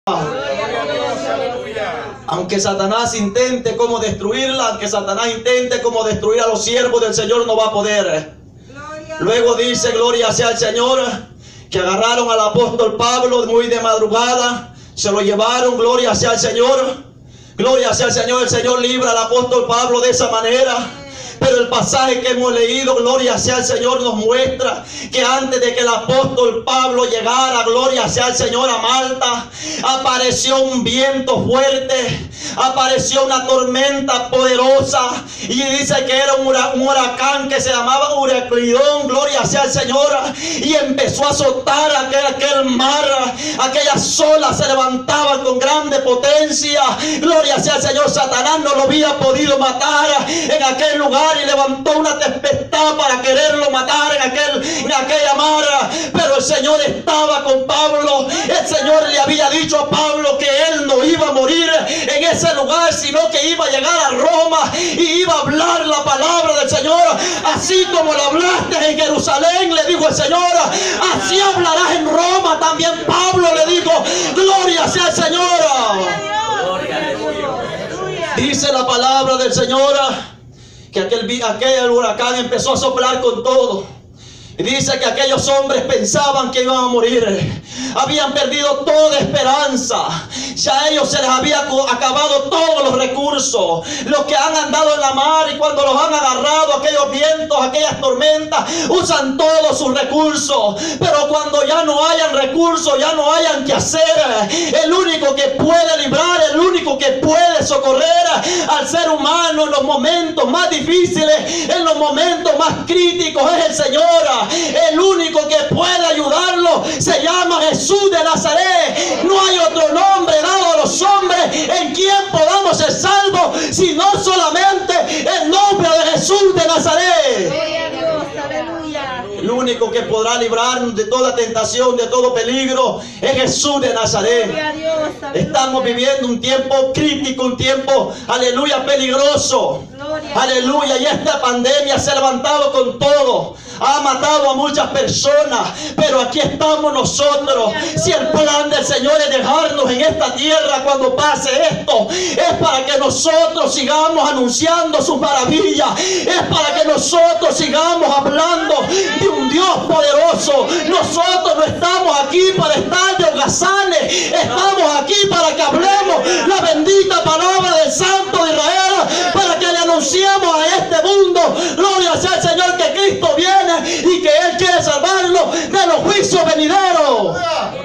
Aunque Satanás intente como destruirla, aunque Satanás intente como destruir a los siervos del Señor, no va a poder. Luego dice, gloria sea al Señor, que agarraron al apóstol Pablo muy de madrugada, se lo llevaron, gloria sea al Señor. Gloria sea al Señor, el Señor libra al apóstol Pablo de esa manera. Pero el pasaje que hemos leído, gloria sea al Señor, nos muestra que antes de que el apóstol Pablo llegara, gloria sea al Señor, a Malta, apareció un viento fuerte, apareció una tormenta poderosa, y dice que era un huracán que se llamaba Euroclidón, gloria sea al Señor, y empezó a azotar aquel mar, aquellas olas se levantaban con grande potencia, gloria sea al Señor. Satanás no lo había podido matar en aquel lugar y levantó una tempestad para quererlo matar en aquella mar, pero el Señor estaba con Pablo. El Señor le había dicho a Pablo que él no iba a morir en ese lugar, sino que iba a llegar a Roma y iba a hablar la palabra del Señor. Así como lo hablaste en Jerusalén, le dijo el Señor, así hablarás en Roma también. Pablo le dijo, gloria sea al Señor. Dice la palabra del Señor que aquel huracán empezó a soplar con todo. Y dice que aquellos hombres pensaban que iban a morir. Habían perdido toda esperanza. Ya a ellos se les había acabado todos los recursos. Los que han andado en la mar y cuando los han agarrado aquellos vientos, aquellas tormentas, usan todos sus recursos. Pero cuando ya no hayan recursos, ya no hayan que hacer, el único que puede librar, el único que puede socorrer al ser humano en los momentos más difíciles, en los momentos más críticos, es el Señor. El único que puede ayudarlo se llama Jesús de Nazaret. No hay otro nombre dado a los hombres en quien podamos ser salvos, sino solamente el nombre de Jesús de Nazaret. Gloria a Dios, aleluya. El único que podrá librarnos de toda tentación, de todo peligro, es Jesús de Nazaret. Gloria a Dios, aleluya. Estamos viviendo un tiempo crítico, un tiempo, aleluya, peligroso. Gloria. Aleluya, y esta pandemia se ha levantado con todo. Ha matado a muchas personas, pero aquí estamos nosotros. Si el plan del Señor es dejarnos en esta tierra cuando pase esto, es para que nosotros sigamos anunciando sus maravillas, es para que nosotros sigamos hablando de un Dios poderoso. Nosotros no estamos aquí para estar de holgazanes, estamos aquí para que hablemos la bendita palabra del Santo de Israel, para que le anunciemos a este mundo, gloria sea al Señor, que Cristo viene y que Él quiere salvarlo de los juicios venideros.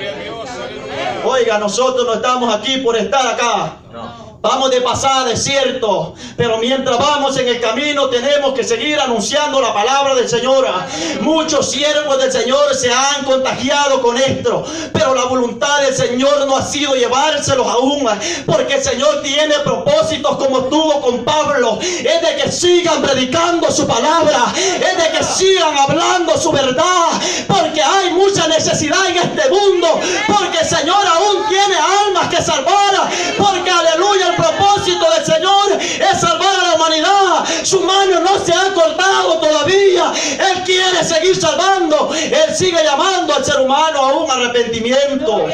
Oiga, nosotros no estamos aquí por estar acá. Vamos de pasada, es cierto, pero mientras vamos en el camino tenemos que seguir anunciando la palabra del Señor. Muchos siervos del Señor se han contagiado con esto, pero la voluntad del Señor no ha sido llevárselos aún, porque el Señor tiene propósitos como tuvo con Pablo, es de que sigan predicando su palabra, es de que sigan hablando su verdad, porque hay mucha necesidad en este mundo, porque el Señor aún tiene almas que salvar, porque aleluya, el propósito del Señor es salvar a la humanidad. Sus manos no se han cortado todavía. Él quiere seguir salvando. Él sigue llamando al ser humano a un arrepentimiento.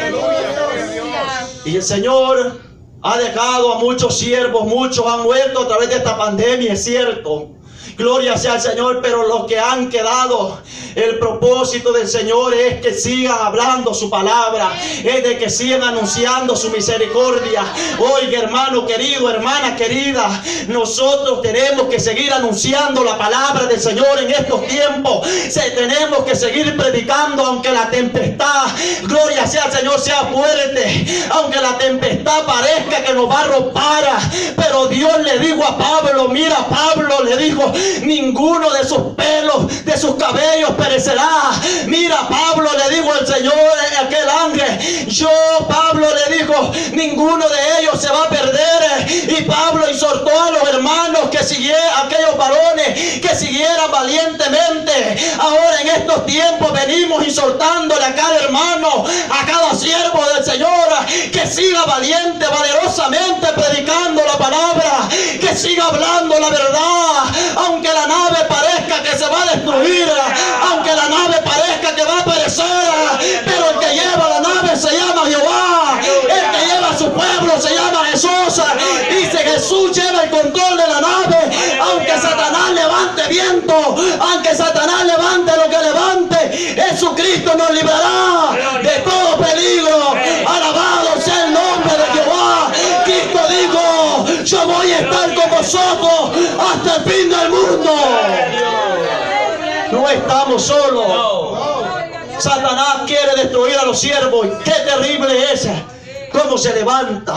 Y el Señor ha dejado a muchos siervos. Muchos han muerto a través de esta pandemia, es cierto. Gloria sea al Señor, pero los que han quedado, el propósito del Señor es que sigan hablando su palabra, es de que sigan anunciando su misericordia. Oiga, hermano querido, hermana querida, nosotros tenemos que seguir anunciando la palabra del Señor en estos tiempos. Tenemos que seguir predicando aunque la tempestad, gloria sea al Señor, sea fuerte, aunque la tempestad parezca que nos va a arropar. Pero Dios le dijo a Pablo, mira, Pablo le dijo, ninguno de sus pelos, de sus cabellos perecerá. Mira, Pablo le dijo al Señor, aquel ángel, Pablo le dijo, ninguno de ellos se va a perder. Y Pablo exhortó a los hermanos que siguieran, aquellos varones que siguieran valientemente. Ahora en estos tiempos venimos exhortándole a cada hermano, a cada siervo del Señor, que siga valiente, valerosamente predicando la palabra, que siga hablando la verdad, aunque la nave parezca que se va a destruir, aunque la nave parezca que va a perecer, pero el que lleva la nave se llama Jehová, el que Dios. Dice: Jesús lleva el control de la nave. Aunque Satanás levante viento, aunque Satanás levante lo que levante, Jesucristo nos librará de todo peligro. Alabado sea el nombre de Jehová. Cristo dijo: yo voy a estar con vosotros hasta el fin del mundo. No estamos solos. Satanás quiere destruir a los siervos. Qué terrible es cómo se levanta.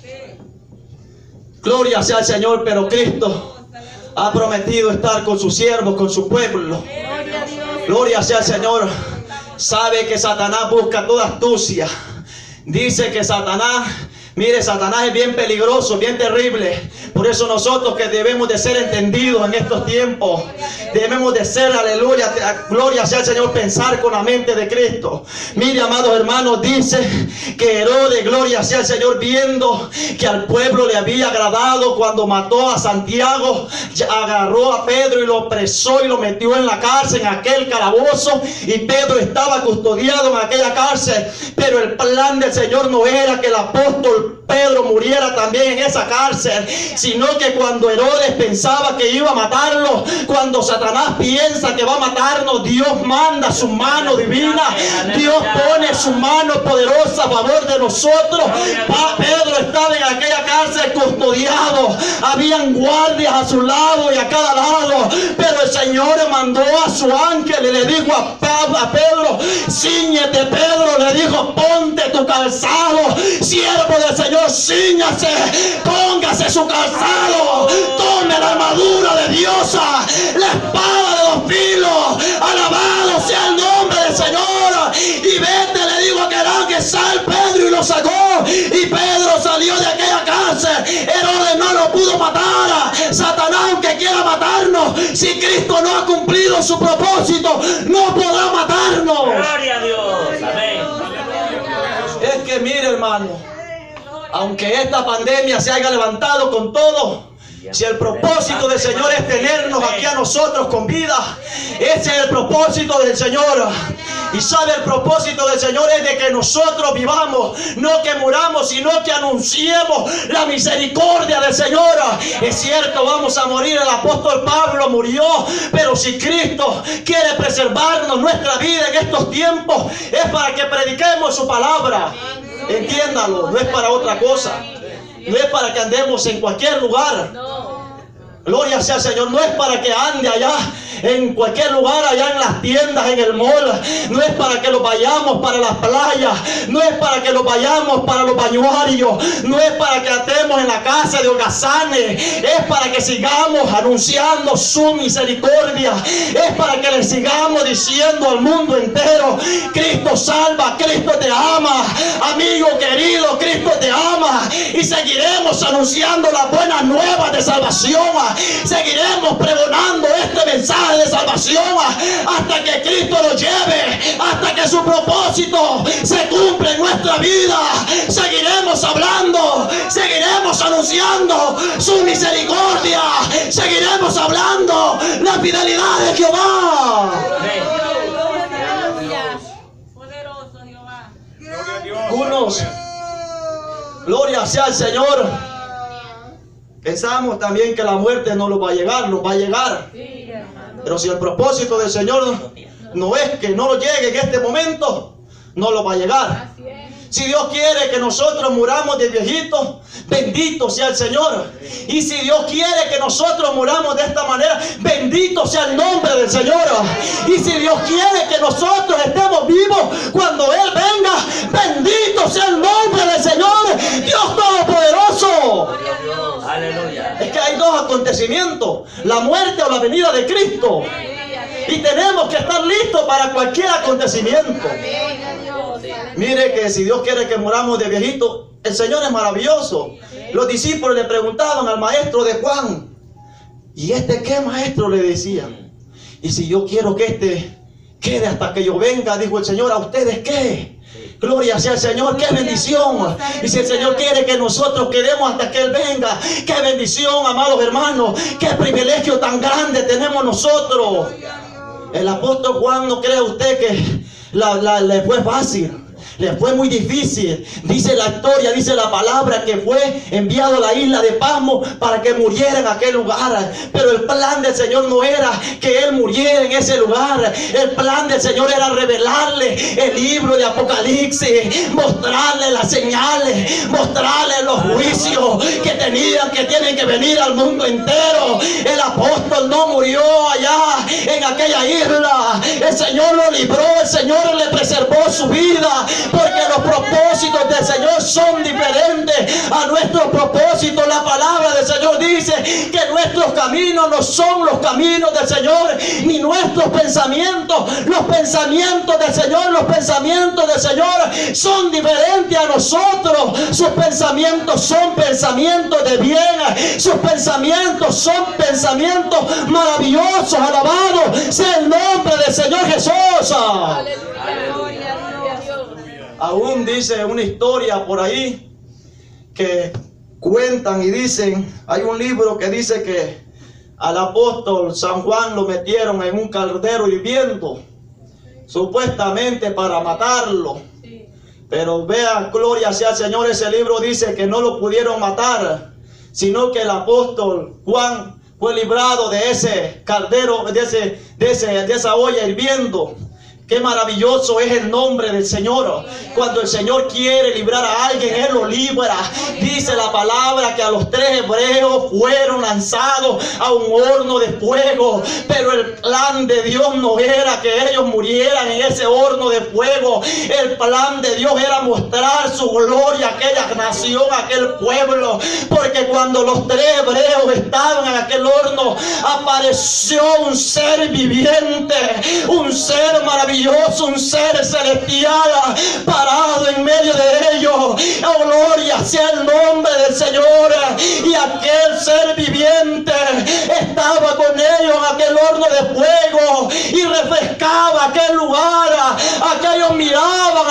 Gloria sea al Señor. Pero Cristo ha prometido estar con sus siervos, con su pueblo. Gloria sea al Señor. Sabe que Satanás busca toda astucia. Dice que Satanás, mire, Satanás es bien peligroso, bien terrible. Por eso nosotros que debemos de ser entendidos en estos tiempos, debemos de ser, aleluya, gloria sea al Señor, pensar con la mente de Cristo. Mire, amados hermanos, dice que Herodes, gloria sea al Señor, viendo que al pueblo le había agradado cuando mató a Santiago, agarró a Pedro y lo apresó y lo metió en la cárcel, en aquel calabozo, y Pedro estaba custodiado en aquella cárcel. Pero el plan del Señor no era que el apóstol Pedro muriera también en esa cárcel, sino que cuando Herodes pensaba que iba a matarlo, cuando Satanás piensa que va a matarnos, Dios manda su mano divina. Dios pone su mano poderosa a favor de nosotros. Pedro estaba en aquella cárcel custodiado, habían guardias a su lado y a cada lado, pero el Señor le mandó a su ángel y le dijo a Pedro: cíñete, Pedro, le dijo, ponte tu calzado. Siervo del Señor, cíñase, póngase su calzado, tome la armadura de Dios, la espada de dos filos. Alabado sea el nombre del Señor. Y vete, le digo a aquel ángel: sal, Pedro, y lo sacó. Y Pedro salió de aquella cárcel. Herodes no lo pudo matar. Satanás, aunque quiera matarnos, si Cristo no ha cumplido su propósito, no podrá matarnos. Gloria a Dios. Amén. Es que mire, hermano, aunque esta pandemia se haya levantado con todo, si el propósito del Señor es tenernos aquí a nosotros con vida, ese es el propósito del Señor. Y sabe, el propósito del Señor es de que nosotros vivamos, no que muramos, sino que anunciemos la misericordia del Señor. Es cierto, vamos a morir. El apóstol Pablo murió, pero si Cristo quiere preservarnos nuestra vida en estos tiempos, es para que prediquemos su palabra. Entiéndalo, no es para otra cosa. No es para que andemos en cualquier lugar. Gloria sea al Señor. No es para que ande allá en cualquier lugar, allá en las tiendas, en el mall. No es para que lo vayamos para las playas. No es para que lo vayamos para los bañuarios. No es para que estemos en la casa de holgazanes. Es para que sigamos anunciando su misericordia. Es para que le sigamos diciendo al mundo entero: Cristo salva, Cristo te ama. Amigo querido, Cristo te ama. Y seguiremos anunciando las buenas nuevas de salvación. Seguiremos pregonando este mensaje de salvación hasta que Cristo lo lleve, hasta que su propósito se cumpla en nuestra vida. Seguiremos hablando, seguiremos anunciando su misericordia, seguiremos hablando la fidelidad de Jehová. Poderoso Jehová. Unos, gloria sea al Señor, pensamos también que la muerte no nos va a llegar, nos va a llegar. Pero si el propósito del Señor no es que no lo llegue en este momento, no lo va a llegar. Si Dios quiere que nosotros muramos de viejitos, bendito sea el Señor. Y si Dios quiere que nosotros muramos de esta manera, bendito sea el nombre del Señor. Y si Dios quiere que nosotros estemos vivos cuando Él venga, bendito sea el nombre del Señor, Dios Todopoderoso. Aleluya. Es que hay dos acontecimientos: la muerte o la venida de Cristo. Y tenemos que estar listos para cualquier acontecimiento. Mire que si Dios quiere que muramos de viejito, el Señor es maravilloso. Los discípulos le preguntaban al maestro de Juan: ¿y este qué, maestro? Le decían. Y si yo quiero que este quede hasta que yo venga, dijo el Señor, ¿a ustedes qué? Gloria sea al Señor, qué bendición. Y si el Señor quiere que nosotros quedemos hasta que Él venga, qué bendición, amados hermanos. Qué privilegio tan grande tenemos nosotros. El apóstol Juan, ¿no cree usted que le fue fácil? le fue muy difícil. Dice la historia, dice la palabra, que fue enviado a la isla de Pasmo para que muriera en aquel lugar. Pero el plan del Señor no era que él muriera en ese lugar. El plan del Señor era revelarle el libro de Apocalipsis, mostrarle las señales, mostrarle los juicios que tienen que venir al mundo entero. El apóstol no murió allá en aquella isla. El Señor lo libró, el Señor le preservó su vida, porque los propósitos del Señor son diferentes a nuestros propósitos. La palabra del Señor dice que nuestros caminos no son los caminos del Señor, ni nuestros pensamientos. Los pensamientos del Señor, son diferentes a nosotros. Sus pensamientos son pensamientos de bien. Sus pensamientos son pensamientos maravillosos. Alabado sea el nombre del Señor Jesús. Aún dice una historia por ahí que cuentan y dicen, hay un libro que dice que al apóstol San Juan lo metieron en un caldero hirviendo, supuestamente para matarlo. Pero vean, gloria sea el Señor, ese libro dice que no lo pudieron matar, sino que el apóstol Juan fue librado de ese caldero, de esa olla hirviendo. Qué maravilloso es el nombre del Señor. Cuando el Señor quiere librar a alguien, Él lo libra. Dice la palabra que a los 3 hebreos fueron lanzados a un horno de fuego. Pero el plan de Dios no era que ellos murieran en ese horno de fuego. El plan de Dios era mostrar su gloria a aquella nación, a aquel pueblo. Porque cuando los 3 hebreos estaban en aquel horno, apareció un ser viviente, un ser maravilloso, un ser celestial parado en medio de ellos. Oh, gloria sea el nombre del Señor. Y aquel ser viviente estaba con ellos en aquel horno de fuego y refrescaba aquel lugar. Aquellos miraban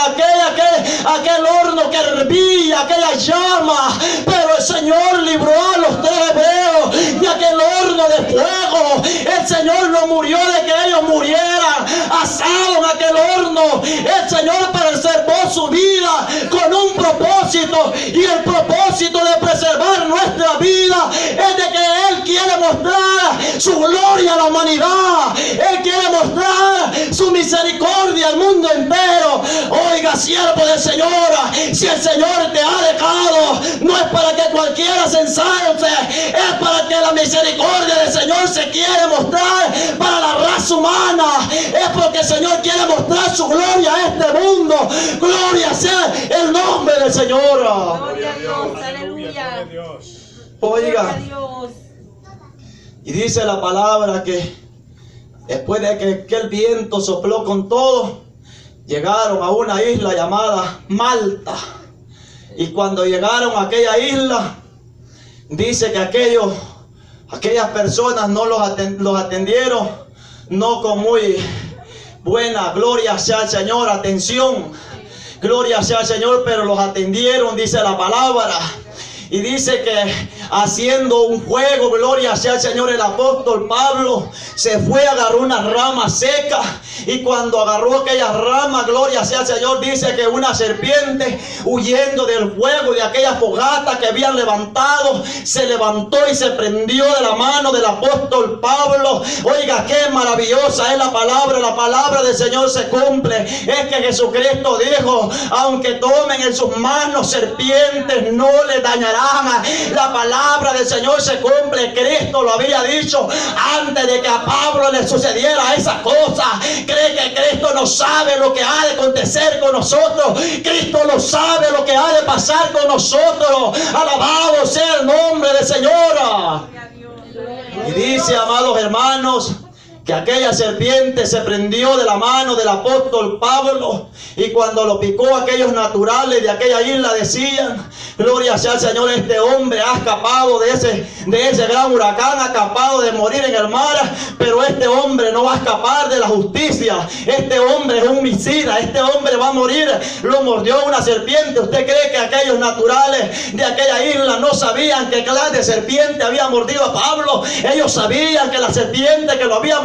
aquel horno que hervía, aquella llama. Pero el Señor libró a los 3 hebreos de aquel horno de fuego. El Señor no murió de que ellos murieran asados en aquel horno. El Señor preservó su vida con un propósito, y el propósito de preservar nuestra vida es de que Él quiere mostrar su gloria a la humanidad. Él quiere mostrar su misericordia al mundo entero. Oiga, siervo del Señor, si el Señor te ha dejado, no es para que cualquiera se ensalce, es para que la misericordia del Señor se quiere mostrar para la raza humana. Es porque el Señor quiere mostrar su gloria a este mundo. Gloria sea el nombre del Señor. Gloria a Dios, aleluya. Oiga, y dice la palabra que después de que el viento sopló con todo, llegaron a una isla llamada Malta. Y cuando llegaron a aquella isla, dice que aquellas personas no los atendieron, no con muy buena, gloria sea el Señor, atención, gloria sea el Señor, pero los atendieron, dice la palabra. Y dice que haciendo un fuego, gloria sea el Señor, el apóstol Pablo se fue, agarró una rama seca, y cuando agarró aquella rama, gloria sea el Señor, dice que una serpiente, huyendo del fuego, de aquella fogata que habían levantado, se levantó y se prendió de la mano del apóstol Pablo. Oiga, qué maravillosa es la palabra del Señor se cumple. Es que Jesucristo dijo, aunque tomen en sus manos serpientes, no les dañarán. La palabra del Señor se cumple. Cristo lo había dicho antes de que a Pablo le sucediera esa cosa. Cree que Cristo no sabe lo que ha de acontecer con nosotros. Cristo no sabe lo que ha de pasar con nosotros. Alabado sea el nombre del Señor. Y dice, amados hermanos, que aquella serpiente se prendió de la mano del apóstol Pablo, y cuando lo picó, aquellos naturales de aquella isla decían, gloria sea al Señor, este hombre ha escapado de ese gran huracán, ha escapado de morir en el mar, pero este hombre no va a escapar de la justicia. Este hombre es un homicida, este hombre va a morir, lo mordió una serpiente. ¿Usted cree que aquellos naturales de aquella isla no sabían qué clase de serpiente había mordido a Pablo? Ellos sabían que la serpiente que lo había mordido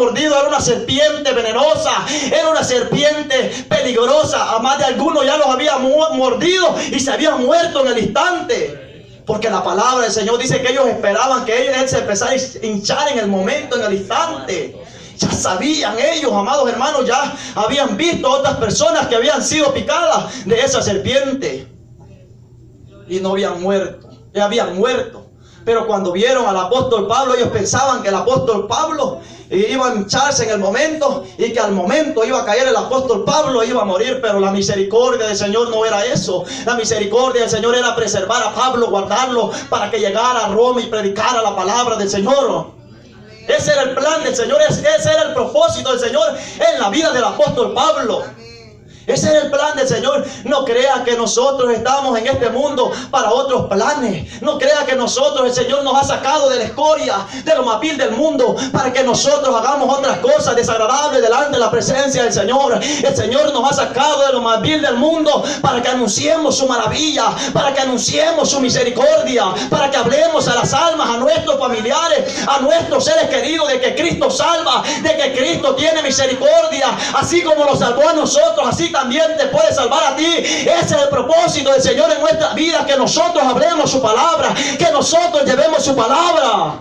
mordido era una serpiente venenosa, era una serpiente peligrosa. A más de algunos ya los había mordido y se habían muerto en el instante. Porque la palabra del Señor dice que ellos esperaban que él se empezara a hinchar en el momento, en el instante. Ya sabían ellos, amados hermanos, ya habían visto a otras personas que habían sido picadas de esa serpiente y no habían muerto, ya habían muerto. Pero cuando vieron al apóstol Pablo, ellos pensaban que el apóstol Pablo iba a hincharse en el momento y que al momento iba a caer el apóstol Pablo e iba a morir. Pero la misericordia del Señor no era eso. La misericordia del Señor era preservar a Pablo, guardarlo para que llegara a Roma y predicara la palabra del Señor. Ese era el plan del Señor, ese era el propósito del Señor en la vida del apóstol Pablo. Ese es el plan del Señor. No crea que nosotros estamos en este mundo para otros planes. No crea que nosotros, el Señor nos ha sacado de la escoria, de lo más vil del mundo, para que nosotros hagamos otras cosas desagradables delante de la presencia del Señor. El Señor nos ha sacado de lo más vil del mundo para que anunciemos su maravilla, para que anunciemos su misericordia, para que hablemos a las almas, a nuestros familiares, a nuestros seres queridos, de que Cristo salva, de que Cristo tiene misericordia. Así como nos salvó a nosotros, así también te puede salvar a ti. Ese es el propósito del Señor en nuestra vida, que nosotros hablemos su palabra, que nosotros llevemos su palabra.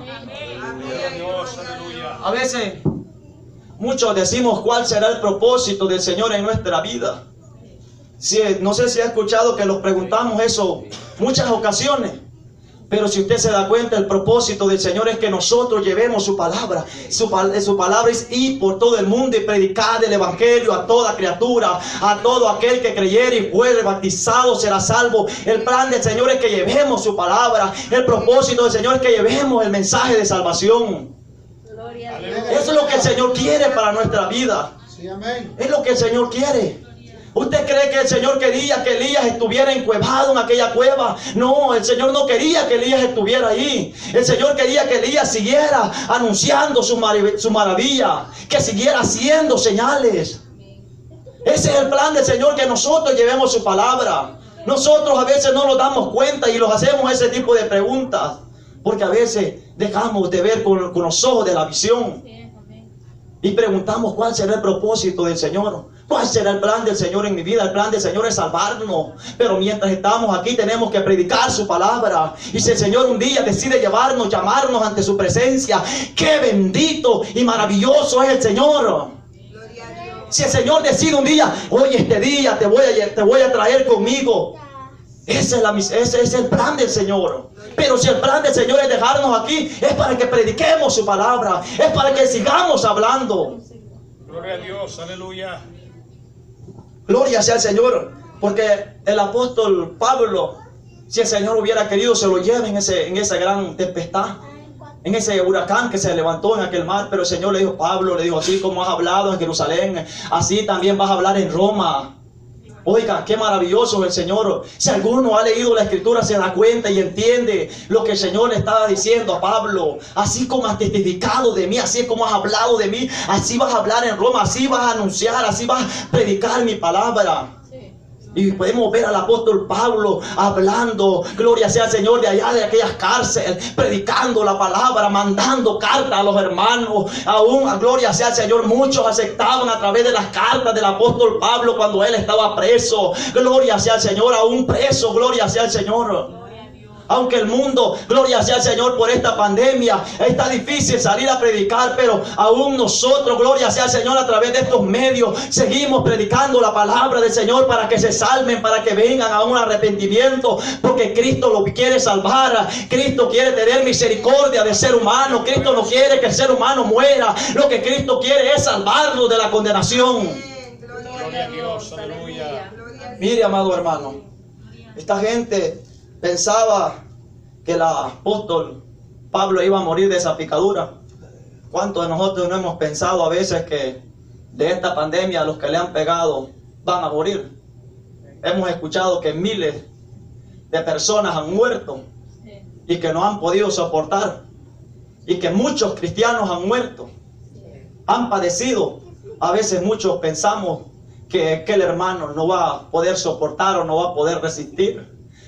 A veces muchos decimos cuál será el propósito del Señor en nuestra vida. No sé si ha escuchado que los preguntamos eso muchas ocasiones. Pero si usted se da cuenta, el propósito del Señor es que nosotros llevemos su palabra. Su palabra es ir por todo el mundo y predicar el evangelio a toda criatura, a todo aquel que creyere y fuere bautizado será salvo. El plan del Señor es que llevemos su palabra. El propósito del Señor es que llevemos el mensaje de salvación. Eso es lo que el Señor quiere para nuestra vida. Es lo que el Señor quiere. ¿Usted cree que el Señor quería que Elías estuviera encuevado en aquella cueva? No, el Señor no quería que Elías estuviera ahí. El Señor quería que Elías siguiera anunciando su maravilla, que siguiera haciendo señales. Ese es el plan del Señor, que nosotros llevemos su palabra. Nosotros a veces no nos damos cuenta y los hacemos ese tipo de preguntas, porque a veces dejamos de ver con los ojos de la visión y preguntamos cuál será el propósito del Señor. ¿Cuál será el plan del Señor en mi vida? El plan del Señor es salvarnos. Pero mientras estamos aquí tenemos que predicar su palabra. Y si el Señor un día decide llevarnos, llamarnos ante su presencia, ¡qué bendito y maravilloso es el Señor! Si el Señor decide un día, oye, este día te voy a traer conmigo, ese es el plan del Señor. Pero si el plan del Señor es dejarnos aquí, es para que prediquemos su palabra, es para que sigamos hablando. Gloria a Dios, aleluya. Gloria sea al Señor, porque el apóstol Pablo, si el Señor hubiera querido, se lo lleva en esa gran tempestad, en ese huracán que se levantó en aquel mar. Pero el Señor le dijo, Pablo, le dijo, así como has hablado en Jerusalén, así también vas a hablar en Roma. Oiga, qué maravilloso es el Señor. Si alguno ha leído la Escritura, se da cuenta y entiende lo que el Señor le estaba diciendo a Pablo. Así como has testificado de mí, así como has hablado de mí, así vas a hablar en Roma, así vas a anunciar, así vas a predicar mi palabra. Y podemos ver al apóstol Pablo hablando, gloria sea al Señor, de allá de aquellas cárceles, predicando la palabra, mandando cartas a los hermanos. Aún, gloria sea al Señor, muchos aceptaban a través de las cartas del apóstol Pablo cuando él estaba preso. Gloria sea al Señor, aún preso, gloria sea al Señor. Aunque el mundo, gloria sea al Señor, por esta pandemia está difícil salir a predicar, pero aún nosotros, gloria sea al Señor, a través de estos medios seguimos predicando la palabra del Señor para que se salven, para que vengan a un arrepentimiento, porque Cristo lo quiere salvar. Cristo quiere tener misericordia del ser humano. Cristo no quiere que el ser humano muera. Lo que Cristo quiere es salvarlo de la condenación. Gloria a Dios, aleluya. Mire, amado hermano, esta gente pensaba que el apóstol Pablo iba a morir de esa picadura. ¿Cuántos de nosotros no hemos pensado a veces que de esta pandemia los que le han pegado van a morir? Hemos escuchado que miles de personas han muerto y que no han podido soportar, y que muchos cristianos han muerto, han padecido. A veces muchos pensamos que el hermano no va a poder soportar o no va a poder resistir.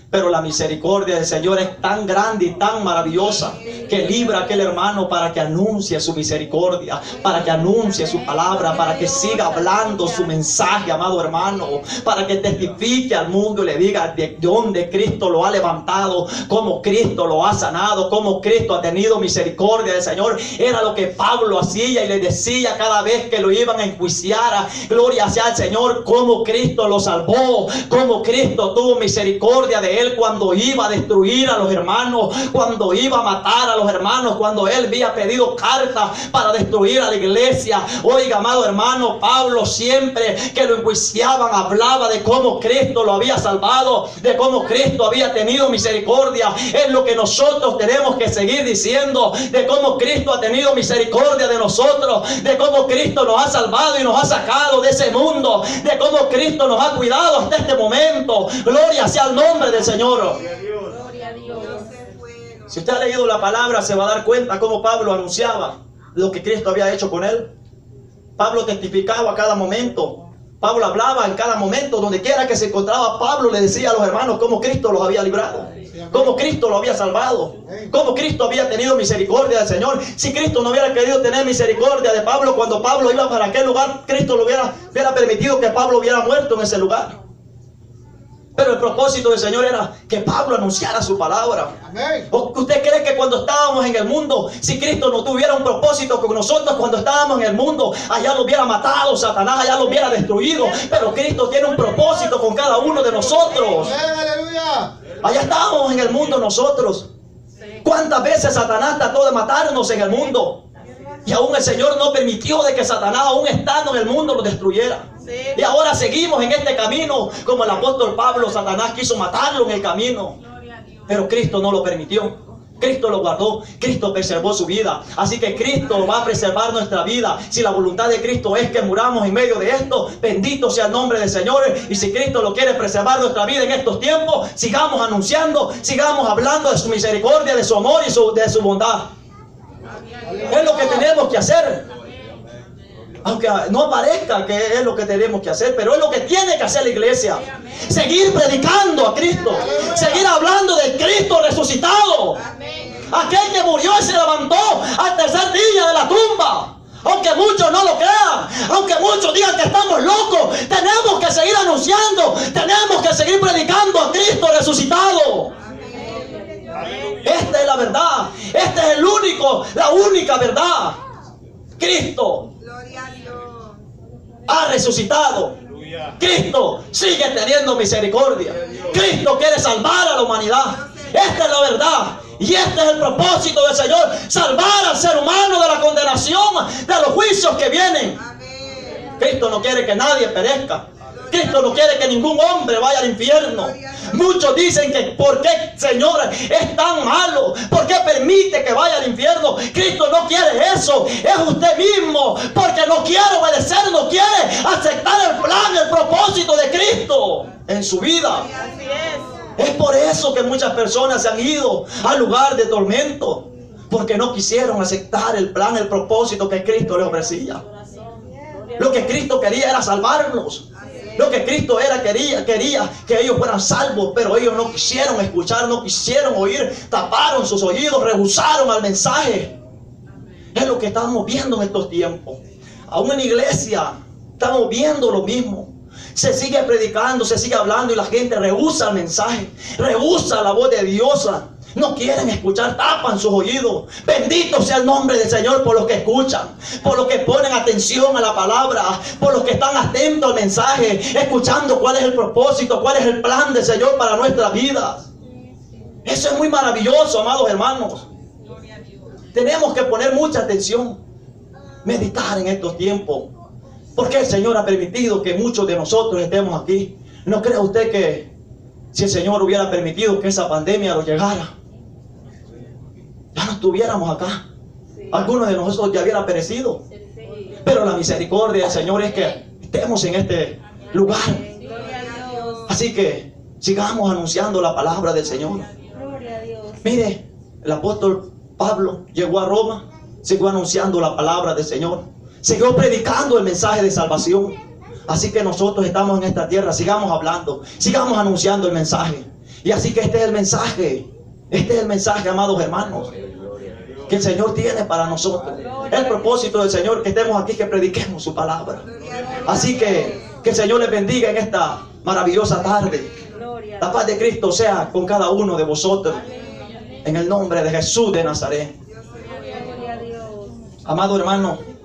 Pero la misericordia del Señor es tan grande y tan maravillosa que libra a aquel hermano para que anuncie su misericordia, para que anuncie su palabra, para que siga hablando su mensaje, amado hermano, para que testifique al mundo y le diga de dónde Cristo lo ha levantado, cómo Cristo lo ha sanado, cómo Cristo ha tenido misericordia del Señor. Era lo que Pablo hacía y le decía cada vez que lo iban a enjuiciar. Gloria sea al Señor, cómo Cristo lo salvó, cómo Cristo tuvo misericordia de él cuando iba a destruir a los hermanos, cuando iba a matar a los hermanos, cuando él había pedido cartas para destruir a la iglesia. Oiga, amado hermano, Pablo siempre que lo enjuiciaban hablaba de cómo Cristo lo había salvado, de cómo Cristo había tenido misericordia. Es lo que nosotros tenemos que seguir diciendo, de cómo Cristo ha tenido misericordia de nosotros, de cómo Cristo nos ha salvado y nos ha sacado de ese mundo, de cómo Cristo nos ha cuidado hasta este momento. Gloria sea el nombre del Señor. Gloria a Dios. Si usted ha leído la palabra, se va a dar cuenta cómo Pablo anunciaba lo que Cristo había hecho con él. Pablo testificaba a cada momento. Pablo hablaba en cada momento, donde quiera que se encontraba. Pablo le decía a los hermanos cómo Cristo los había librado, cómo Cristo lo había salvado, cómo Cristo había tenido misericordia del Señor. Si Cristo no hubiera querido tener misericordia de Pablo cuando Pablo iba para aquel lugar, Cristo lo hubiera permitido que Pablo hubiera muerto en ese lugar. Pero el propósito del Señor era que Pablo anunciara su palabra. ¿Usted cree que cuando estábamos en el mundo, si Cristo no tuviera un propósito con nosotros cuando estábamos en el mundo, allá lo hubiera matado Satanás, allá lo hubiera destruido? Pero Cristo tiene un propósito con cada uno de nosotros. Allá estábamos en el mundo nosotros. ¿Cuántas veces Satanás trató de matarnos en el mundo? Y aún el Señor no permitió de que Satanás, aún estando en el mundo, lo destruyera. Y ahora seguimos en este camino. Como el apóstol Pablo, Satanás quiso matarlo en el camino, pero Cristo no lo permitió. Cristo lo guardó, Cristo preservó su vida. Así que Cristo va a preservar nuestra vida. Si la voluntad de Cristo es que muramos en medio de esto, bendito sea el nombre del Señor. Y si Cristo lo quiere preservar nuestra vida en estos tiempos, sigamos anunciando, sigamos hablando de su misericordia, de su amor y de su bondad. Es lo que tenemos que hacer. Aunque no parezca que es lo que tenemos que hacer, pero es lo que tiene que hacer la iglesia. Seguir predicando a Cristo, seguir hablando de Cristo resucitado, aquel que murió y se levantó al tercer día de la tumba. Aunque muchos no lo crean, aunque muchos digan que estamos locos, tenemos que seguir anunciando, tenemos que seguir predicando a Cristo resucitado. Esta es la verdad, este es la única verdad. Cristo ha resucitado. Cristo sigue teniendo misericordia. Cristo quiere salvar a la humanidad. Esta es la verdad. Y este es el propósito del Señor: salvar al ser humano de la condenación, de los juicios que vienen. Cristo no quiere que nadie perezca. Cristo no quiere que ningún hombre vaya al infierno. Muchos dicen que ¿por qué, Señor, es tan malo? ¿Por qué permite que vaya al infierno? Cristo no quiere eso. Es usted mismo, porque no quiere obedecer, no quiere aceptar el plan, el propósito de Cristo en su vida. Es por eso que muchas personas se han ido al lugar de tormento, porque no quisieron aceptar el plan, el propósito que Cristo les ofrecía. Lo que Cristo quería era salvarnos. Lo que Cristo quería que ellos fueran salvos, pero ellos no quisieron escuchar, no quisieron oír, taparon sus oídos, rehusaron al mensaje. Es lo que estamos viendo en estos tiempos. Aún en la iglesia estamos viendo lo mismo. Se sigue predicando, se sigue hablando y la gente rehúsa el mensaje, rehúsa la voz de Dios. No quieren escuchar, tapan sus oídos. Bendito sea el nombre del Señor por los que escuchan, por los que ponen atención a la palabra, por los que están atentos al mensaje, escuchando cuál es el propósito, cuál es el plan del Señor para nuestras vidas. Eso es muy maravilloso, amados hermanos. Tenemos que poner mucha atención, meditar en estos tiempos, porque el Señor ha permitido que muchos de nosotros estemos aquí. ¿No cree usted que si el Señor hubiera permitido que esa pandemia nos llegara, ya no estuviéramos acá? Algunos de nosotros ya hubieran perecido. Pero la misericordia del Señor es que estemos en este lugar. Así que sigamos anunciando la palabra del Señor. Mire, el apóstol Pablo llegó a Roma, siguió anunciando la palabra del Señor, siguió predicando el mensaje de salvación. Así que nosotros estamos en esta tierra, sigamos hablando, sigamos anunciando el mensaje. Y así que este es el mensaje. Este es el mensaje, amados hermanos, que el Señor tiene para nosotros. El propósito del Señor que estemos aquí, que prediquemos su palabra. Así que el Señor les bendiga en esta maravillosa tarde. La paz de Cristo sea con cada uno de vosotros. En el nombre de Jesús de Nazaret. Amado hermano,